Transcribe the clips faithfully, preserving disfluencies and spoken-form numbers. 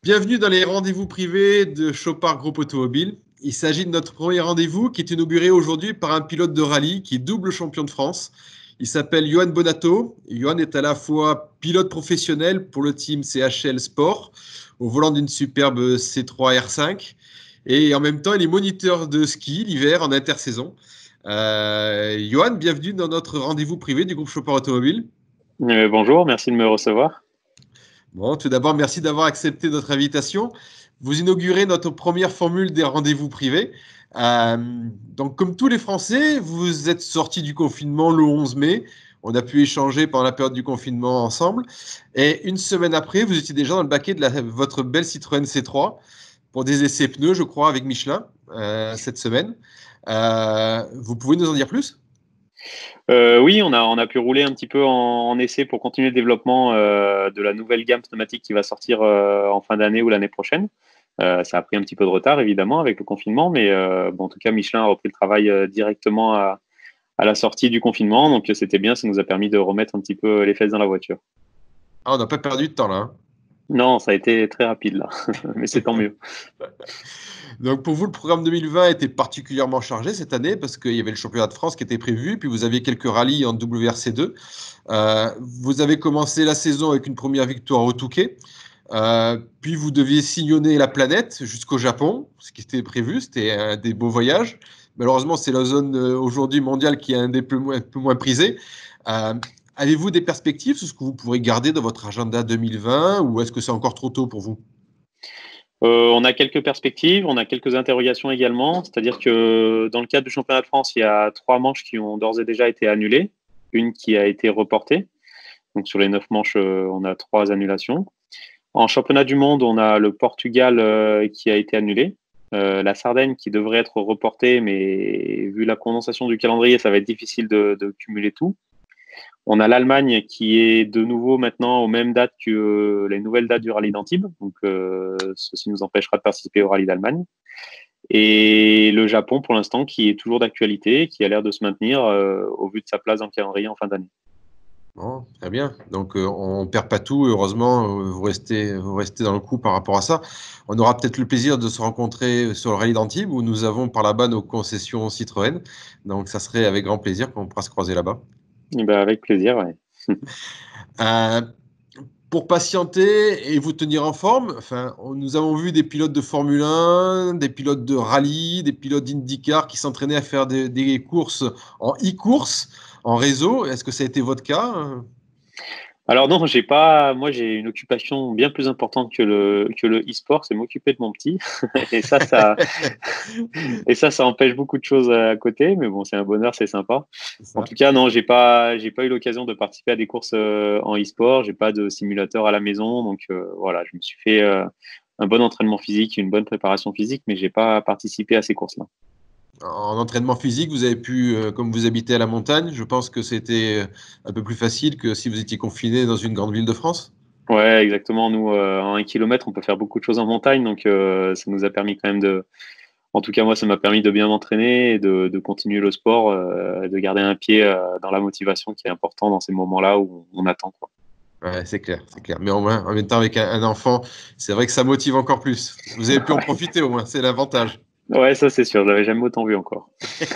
Bienvenue dans les rendez-vous privés de Chopard Groupe Automobile. Il s'agit de notre premier rendez-vous qui est inauguré aujourd'hui par un pilote de rallye qui est double champion de France. Il s'appelle Johan Bonato. Johan est à la fois pilote professionnel pour le team C H L Sport au volant d'une superbe C trois R cinq et en même temps il est moniteur de ski l'hiver en intersaison. Euh, Johan, bienvenue dans notre rendez-vous privé du groupe Chopard Automobile. Euh, bonjour, merci de me recevoir. Bon, tout d'abord, merci d'avoir accepté notre invitation. Vous inaugurez notre première formule des rendez-vous privés. Euh, donc, comme tous les Français, vous êtes sortis du confinement le onze mai. On a pu échanger pendant la période du confinement ensemble. Et une semaine après, vous étiez déjà dans le baquet de la, votre belle Citroën C trois pour des essais pneus, je crois, avec Michelin euh, cette semaine. Euh, vous pouvez nous en dire plus ? Euh, oui, on a, on a pu rouler un petit peu en, en essai pour continuer le développement euh, de la nouvelle gamme pneumatique qui va sortir euh, en fin d'année ou l'année prochaine. Euh, ça a pris un petit peu de retard, évidemment, avec le confinement, mais euh, bon, en tout cas, Michelin a repris le travail euh, directement à, à la sortie du confinement, donc c'était bien, ça nous a permis de remettre un petit peu les fesses dans la voiture. Ah, on n'a pas perdu de temps là. Hein. Non, ça a été très rapide, là, mais c'est tant mieux. Donc pour vous, le programme deux mille vingt était particulièrement chargé cette année parce qu'il y avait le championnat de France qui était prévu, puis vous aviez quelques rallyes en W R C deux. Euh, vous avez commencé la saison avec une première victoire au Touquet, euh, puis vous deviez sillonner la planète jusqu'au Japon, ce qui était prévu, c'était un des beaux voyages. Malheureusement, c'est la zone euh, aujourd'hui mondiale qui est un des plus moins, plus moins prisés. Euh, Avez-vous des perspectives sur ce que vous pourrez garder dans votre agenda deux mille vingt ou est-ce que c'est encore trop tôt pour vous ? Euh, on a quelques perspectives, on a quelques interrogations également. C'est-à-dire que dans le cadre du championnat de France, il y a trois manches qui ont d'ores et déjà été annulées, une qui a été reportée. Donc sur les neuf manches, euh, on a trois annulations. En championnat du monde, on a le Portugal euh, qui a été annulé, euh, la Sardaigne qui devrait être reportée, mais vu la condensation du calendrier, ça va être difficile de, de cumuler tout. On a l'Allemagne qui est de nouveau maintenant aux mêmes dates que euh, les nouvelles dates du rallye d'Antibes. Donc, euh, ceci nous empêchera de participer au rallye d'Allemagne. Et le Japon, pour l'instant, qui est toujours d'actualité, qui a l'air de se maintenir euh, au vu de sa place dans le calendrier en fin d'année. Bon, très bien. Donc, euh, on ne perd pas tout. Heureusement, vous restez, vous restez dans le coup par rapport à ça. On aura peut-être le plaisir de se rencontrer sur le rallye d'Antibes où nous avons par là-bas nos concessions Citroën. Donc, ça serait avec grand plaisir qu'on pourra se croiser là-bas. Et ben, avec plaisir, ouais. Euh, pour patienter et vous tenir en forme, enfin, nous avons vu des pilotes de Formule un, des pilotes de rallye, des pilotes d'IndyCar qui s'entraînaient à faire des, des courses en e-course, en réseau. Est-ce que ça a été votre cas ? Alors non, j'ai pas. Moi, j'ai une occupation bien plus importante que le que le e-sport, c'est m'occuper de mon petit. Et ça, ça et ça, ça empêche beaucoup de choses à côté. Mais bon, c'est un bonheur, c'est sympa. C'est En ça. tout cas, non, j'ai pas j'ai pas eu l'occasion de participer à des courses euh, en e-sport. J'ai pas de simulateur à la maison, donc euh, voilà, je me suis fait euh, un bon entraînement physique, une bonne préparation physique, mais j'ai pas participé à ces courses-là. En entraînement physique, vous avez pu, euh, comme vous habitez à la montagne, je pense que c'était un peu plus facile que si vous étiez confiné dans une grande ville de France. Ouais, exactement. Nous, euh, en un kilomètre, on peut faire beaucoup de choses en montagne, donc euh, ça nous a permis quand même de. En tout cas, moi, ça m'a permis de bien m'entraîner et de, de continuer le sport, euh, de garder un pied euh, dans la motivation qui est important dans ces moments-là où on attend, quoi. Ouais, c'est clair, c'est clair. Mais au moins, en même temps, avec un, un enfant, c'est vrai que ça motive encore plus. Vous avez pu en profiter au moins, c'est l'avantage. Ouais, ça c'est sûr, je l'avais jamais autant vu encore.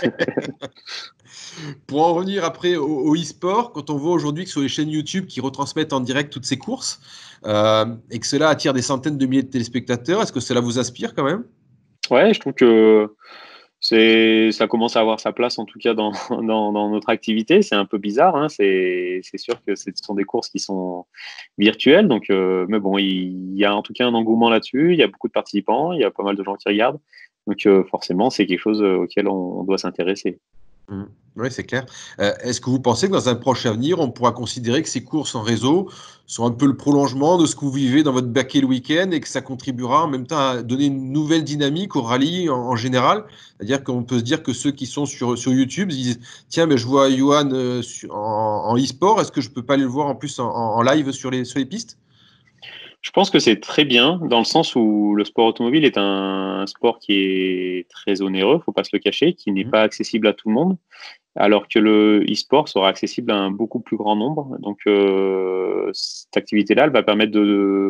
Pour en revenir après au, au e-sport, quand on voit aujourd'hui que sur les chaînes YouTube qui retransmettent en direct toutes ces courses euh, et que cela attire des centaines de milliers de téléspectateurs, est-ce que cela vous aspire quand même ? Ouais, je trouve que c'est, ça commence à avoir sa place en tout cas dans, dans, dans notre activité. C'est un peu bizarre, hein. C'est, c'est sûr que ce sont des courses qui sont virtuelles, donc euh, mais bon, il y a en tout cas un engouement là-dessus. Il y a beaucoup de participants, il y a pas mal de gens qui regardent, donc euh, forcément, c'est quelque chose auquel on, on doit s'intéresser. Mmh. Oui, c'est clair. Euh, est-ce que vous pensez que dans un proche avenir, on pourra considérer que ces courses en réseau sont un peu le prolongement de ce que vous vivez dans votre baquet le week-end et que ça contribuera en même temps à donner une nouvelle dynamique au rallye en, en général? C'est-à-dire qu'on peut se dire que ceux qui sont sur, sur YouTube disent tiens, mais je vois Johan euh, sur- en, en e-sport, est-ce que je peux pas aller le voir en plus en, en live sur les, sur les pistes? Je pense que c'est très bien dans le sens où le sport automobile est un, un sport qui est très onéreux, faut pas se le cacher, qui n'est Mmh. pas accessible à tout le monde, alors que le e-sport sera accessible à un beaucoup plus grand nombre. Donc euh, cette activité-là, elle va permettre de,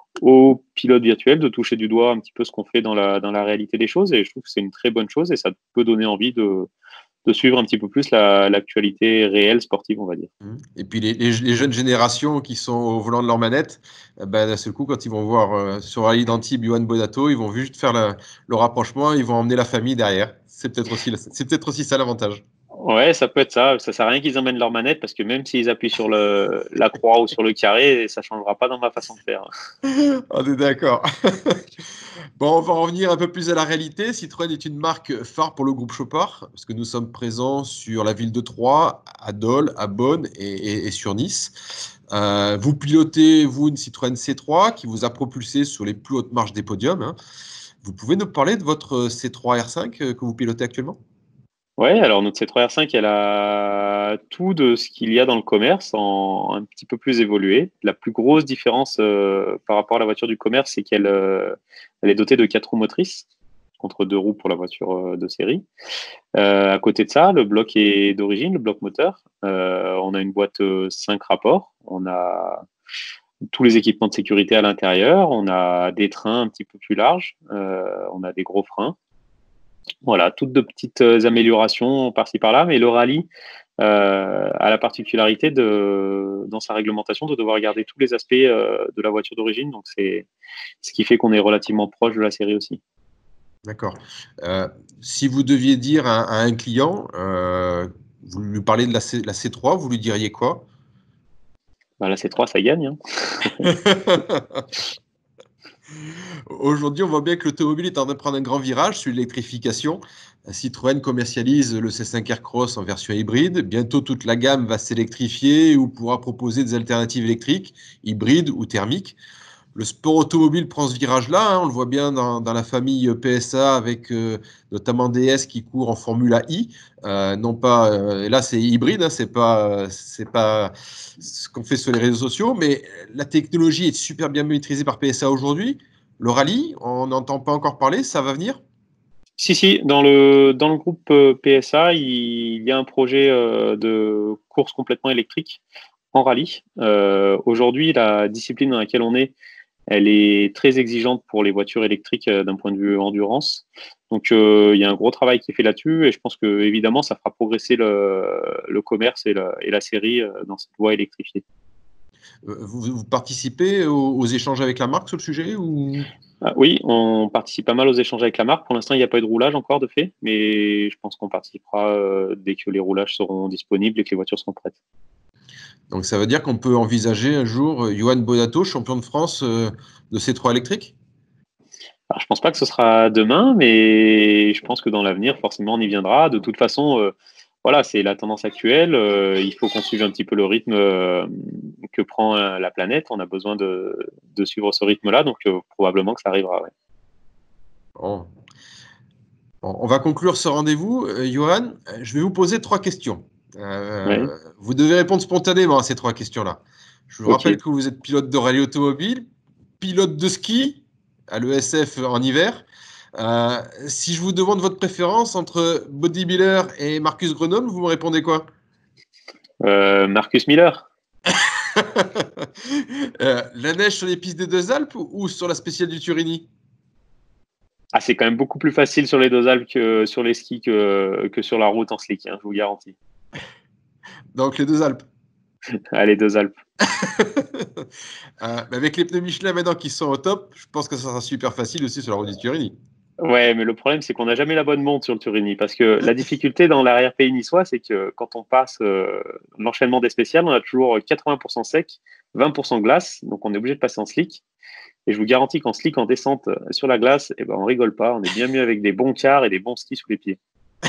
aux pilotes virtuels de toucher du doigt un petit peu ce qu'on fait dans la, dans la réalité des choses. Et je trouve que c'est une très bonne chose et ça peut donner envie de, de suivre un petit peu plus la, l'actualité réelle sportive, on va dire. Et puis les, les, les jeunes générations qui sont au volant de leur manette, ben, d'un seul coup, quand ils vont voir euh, sur Rallye d'Antibes Johan Bonato, ils vont juste faire la, le rapprochement, ils vont emmener la famille derrière. C'est peut-être aussi, c'est peut-être aussi ça l'avantage. Ouais, ça peut être ça. Ça sert à rien qu'ils emmènent leur manette parce que même s'ils appuient sur le, la croix ou sur le carré, ça changera pas dans ma façon de faire. On est d'accord. Bon, on va revenir un peu plus à la réalité. Citroën est une marque phare pour le groupe Chopard, parce que nous sommes présents sur la ville de Troyes, à Dole, à Beaune et, et, et sur Nice. Euh, vous pilotez, vous, une Citroën C trois qui vous a propulsé sur les plus hautes marches des podiums. Hein. Vous pouvez nous parler de votre C trois R cinq que vous pilotez actuellement ? Ouais, alors notre C trois R cinq, elle a tout de ce qu'il y a dans le commerce, en un petit peu plus évolué. La plus grosse différence euh, par rapport à la voiture du commerce, c'est qu'elle euh, elle est dotée de quatre roues motrices, contre deux roues pour la voiture euh, de série. Euh, à côté de ça, le bloc est d'origine, le bloc moteur. Euh, on a une boîte euh, cinq rapports, on a tous les équipements de sécurité à l'intérieur, on a des trains un petit peu plus larges, euh, on a des gros freins. Voilà, toutes de petites améliorations par-ci par-là, mais le rallye euh, a la particularité de, dans sa réglementation de devoir garder tous les aspects euh, de la voiture d'origine, donc c'est ce qui fait qu'on est relativement proche de la série aussi. D'accord. Euh, si vous deviez dire à, à un client, euh, vous lui parlez de la, C, la C trois, vous lui diriez quoi ? Ben, la C trois, ça gagne. Hein. Aujourd'hui, on voit bien que l'automobile est en train de prendre un grand virage sur l'électrification. Citroën commercialise le C cinq Aircross en version hybride. Bientôt, toute la gamme va s'électrifier ou pourra proposer des alternatives électriques, hybrides ou thermiques. Le sport automobile prend ce virage-là. Hein, on le voit bien dans, dans la famille P S A avec euh, notamment D S qui court en Formule I. Euh, non pas, euh, et là, c'est hybride, hein, c'est pas, c'est pas ce qu'on fait sur les réseaux sociaux, mais la technologie est super bien maîtrisée par P S A aujourd'hui. Le rallye, on n'entend pas encore parler, ça va venir ? Si, si, dans le, dans le groupe P S A, il y a un projet euh, de course complètement électrique en rallye. Euh, aujourd'hui, la discipline dans laquelle on est, elle est très exigeante pour les voitures électriques euh, d'un point de vue endurance. Donc, euh, il y a un gros travail qui est fait là-dessus et je pense que évidemment, ça fera progresser le, le commerce et la, et la série euh, dans cette voie électrifiée. Vous, vous participez aux, aux échanges avec la marque sur le sujet ou... Ah, oui, on participe pas mal aux échanges avec la marque. Pour l'instant, il n'y a pas eu de roulage encore de fait, mais je pense qu'on participera euh, dès que les roulages seront disponibles et que les voitures seront prêtes. Donc ça veut dire qu'on peut envisager un jour euh, Johan Bonato, champion de France euh, de C trois électrique ? Alors, je pense pas que ce sera demain, mais je pense que dans l'avenir, forcément, on y viendra. De toute façon, euh, voilà, c'est la tendance actuelle. Euh, il faut qu'on suive un petit peu le rythme euh, que prend euh, la planète. On a besoin de, de suivre ce rythme-là, donc euh, probablement que ça arrivera. Ouais. Bon. Bon, on va conclure ce rendez-vous. Euh, Johan, je vais vous poser trois questions. Euh, Ouais. Vous devez répondre spontanément à ces trois questions-là. Je vous Ok. rappelle que vous êtes pilote de rallye automobile, pilote de ski à l'E S F en hiver. Euh, si je vous demande votre préférence entre bodybuilder et Marcus Grenoble, vous me répondez quoi ? Euh, Marcus Miller. euh, La neige sur les pistes des Deux Alpes ou sur la spéciale du Turini ? Ah, c'est quand même beaucoup plus facile sur les deux Alpes que sur les skis que, que sur la route en slick, hein, je vous garantis. Donc les Deux Alpes. Allez, deux Alpes. euh, avec les pneus Michelin maintenant qui sont au top, je pense que ça sera super facile aussi sur la route du Turini. Ouais, mais le problème, c'est qu'on n'a jamais la bonne monte sur le Turini. Parce que la difficulté dans l'arrière-pays niçois, c'est que quand on passe euh, l'enchaînement des spéciales, on a toujours quatre-vingts pour cent sec, vingt pour cent glace. Donc, on est obligé de passer en slick. Et je vous garantis qu'en slick, en descente sur la glace, eh ben, on rigole pas. On est bien mieux avec des bons quarts et des bons skis sous les pieds.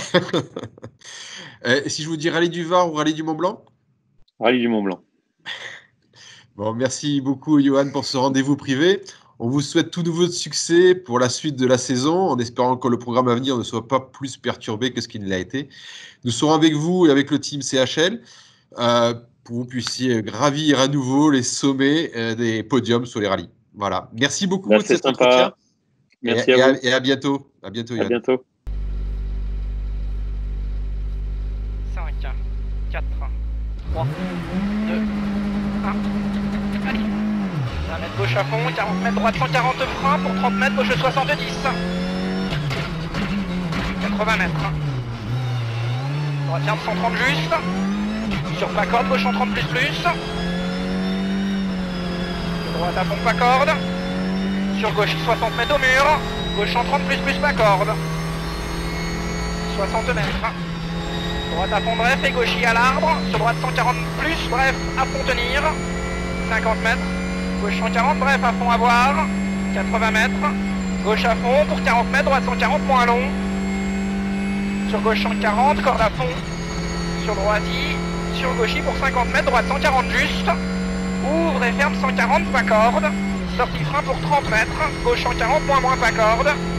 Et si je vous dis rallye du Var ou rallye du Mont Blanc ? Rallye du Mont Blanc. Bon, merci beaucoup, Johan, pour ce rendez-vous privé. On vous souhaite tout nouveau de succès pour la suite de la saison, en espérant que le programme à venir ne soit pas plus perturbé que ce qu'il l'a été. Nous serons avec vous et avec le team C H L euh, pour que vous puissiez gravir à nouveau les sommets euh, des podiums sur les rallyes. Voilà. Merci beaucoup Bah, de c'est cet sympa. entretien. Merci et, à et vous. À, et à bientôt. À bientôt, Johan. À bientôt. cinq, quatre, trois, deux, un. Allez, ça va mettre gauche à fond, quarante mètres, droite cent quarante frein pour trente mètres, gauche soixante-dix. quatre-vingts mètres. Droite ferme cent trente juste. Sur pas corde, gauche cent trente plus plus. Droite à fond pas corde. Sur gauche soixante mètres au mur. Gauche cent trente plus plus pas corde. soixante mètres. Droite à fond bref et gauchis à l'arbre. Sur droite cent quarante plus, bref, à fond tenir. cinquante mètres. Gauche cent quarante, bref, à fond à voir. quatre-vingts mètres. Gauche à fond pour quarante mètres, droite cent quarante, moins long. Sur gauche cent quarante, corde à fond. Sur droiti. Sur gauchis pour cinquante mètres, droite cent quarante juste. Ouvre et ferme cent quarante, pas corde. Sortie frein pour trente mètres. Gauche cent quarante, moins moins pas corde.